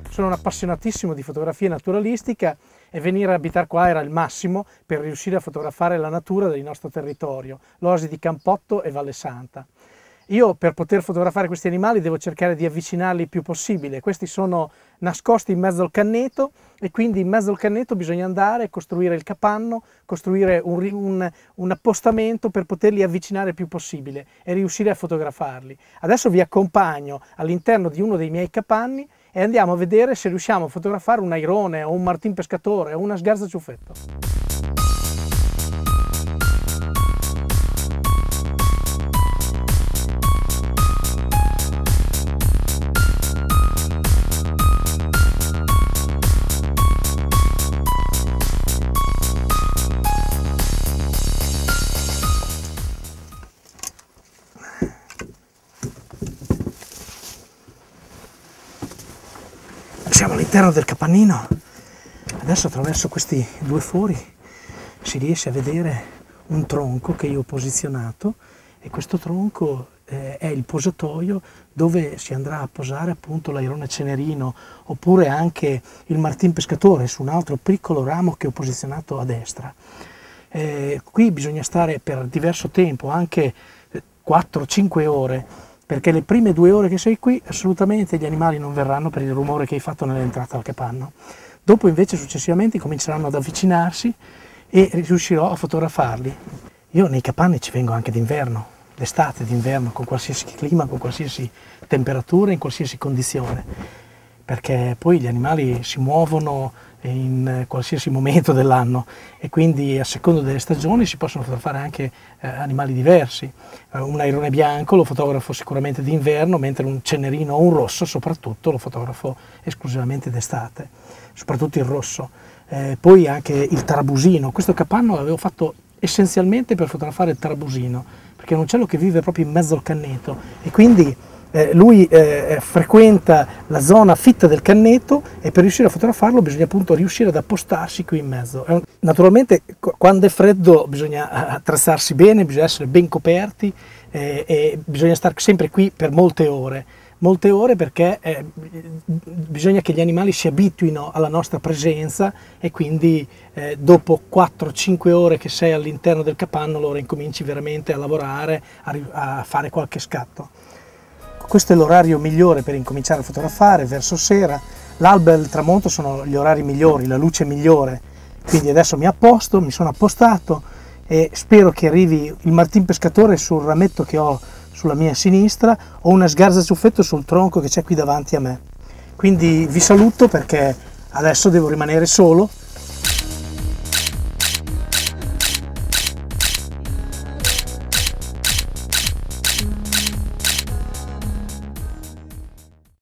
sono un appassionatissimo di fotografia naturalistica e venire a abitare qua era il massimo per riuscire a fotografare la natura del nostro territorio, l'oasi di Campotto e Valle Santa. Io per poter fotografare questi animali devo cercare di avvicinarli il più possibile. Questi sono nascosti in mezzo al canneto e quindi in mezzo al canneto bisogna andare, costruire il capanno, costruire un appostamento per poterli avvicinare il più possibile e riuscire a fotografarli. Adesso vi accompagno all'interno di uno dei miei capanni e andiamo a vedere se riusciamo a fotografare un airone o un martin pescatore o una sgarza ciuffetto. Siamo all'interno del capannino, adesso attraverso questi due fori si riesce a vedere un tronco che io ho posizionato e questo tronco è il posatoio dove si andrà a posare appunto l'airone cenerino oppure anche il martin pescatore su un altro piccolo ramo che ho posizionato a destra. Qui bisogna stare per diverso tempo, anche 4-5 ore, perché le prime 2 ore che sei qui assolutamente gli animali non verranno per il rumore che hai fatto nell'entrata al capanno. Dopo invece successivamente cominceranno ad avvicinarsi e riuscirò a fotografarli. Io nei capanni ci vengo anche d'inverno, d'estate, d'inverno, con qualsiasi clima, con qualsiasi temperatura, in qualsiasi condizione, perché poi gli animali si muovono in qualsiasi momento dell'anno e quindi a seconda delle stagioni si possono fotografare anche animali diversi. Un airone bianco lo fotografo sicuramente d'inverno, mentre un cenerino o un rosso soprattutto lo fotografo esclusivamente d'estate, soprattutto il rosso. Poi anche il tarabusino, questo capanno l'avevo fatto essenzialmente per fotografare il tarabusino, perché è un uccello che vive proprio in mezzo al canneto e quindi lui frequenta la zona fitta del canneto e per riuscire a fotografarlo bisogna appunto riuscire ad appostarsi qui in mezzo. Naturalmente quando è freddo bisogna attrezzarsi bene, bisogna essere ben coperti e bisogna stare sempre qui per molte ore perché bisogna che gli animali si abituino alla nostra presenza e quindi dopo 4-5 ore che sei all'interno del capanno allora incominci veramente a lavorare, a fare qualche scatto. Questo è l'orario migliore per incominciare a fotografare, verso sera. L'alba e il tramonto sono gli orari migliori, la luce migliore. Quindi adesso mi sono appostato e spero che arrivi il martin pescatore sul rametto che ho sulla mia sinistra o una sgarza ciuffetto sul tronco che c'è qui davanti a me. Quindi vi saluto perché adesso devo rimanere solo